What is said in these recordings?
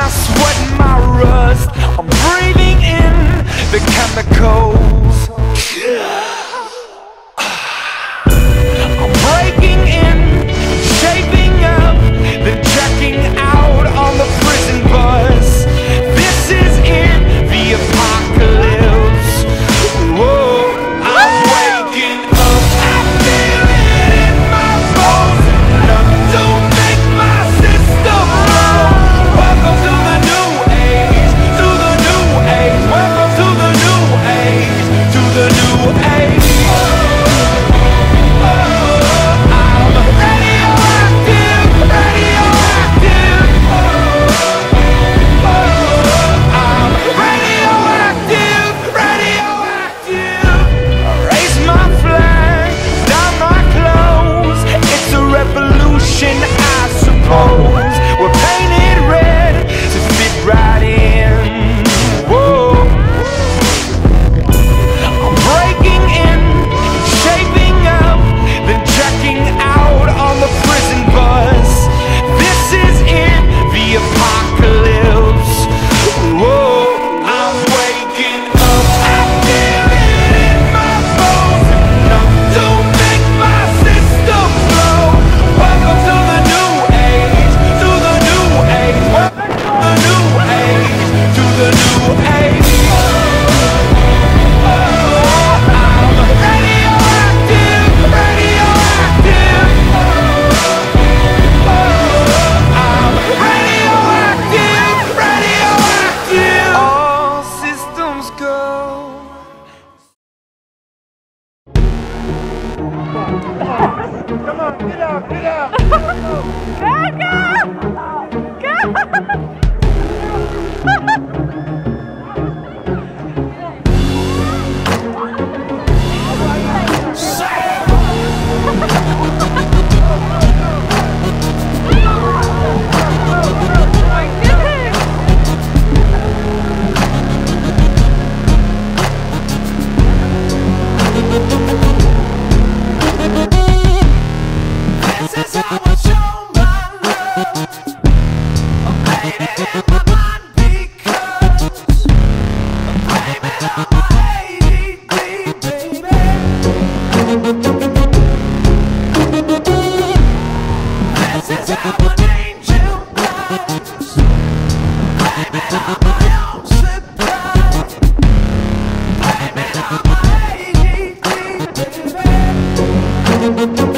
sweat and my rust. I'm breathing in the chemicals. I'm breaking in, shaping up, then checking out on the prison bus. This is in the apocalypse. Whoa, I'm waking up. I feel it in my bones, enough to make my system blow. Welcome to the new age, to the new age. Welcome to the new age, to the new age. We're painted red to fit right in. Whoa. I'm breaking in, shaping up, then checking out on the prison bus. This is in the apocalypse. Whoa. I'm waking up. I feel it in my bones, enough to make my system blow. Welcome to the new age, to the new age. Welcome to the new age, to the new age. I'm radioactive, radioactive. I'm radioactive, radioactive. All systems go. Come on, get out, get out. This is how I show my love. I'm painted in my mind because I'm blaming on my ADD, baby. This is how an angel does. Blaming on my own surprise. Blaming on my ADD, baby.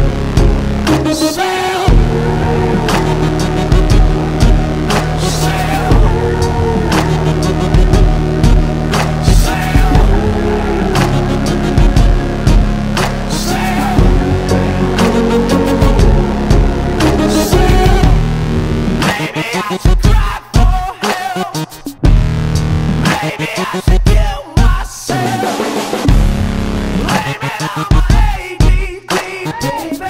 Maybe I should cry for help. Maybe I should kill myself. Blame it on my ADD, baby.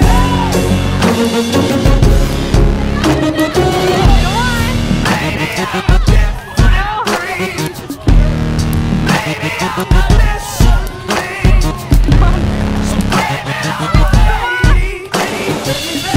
Maybe I'm a different breed. Maybe I'm not listening. So blame it on my ADD, baby.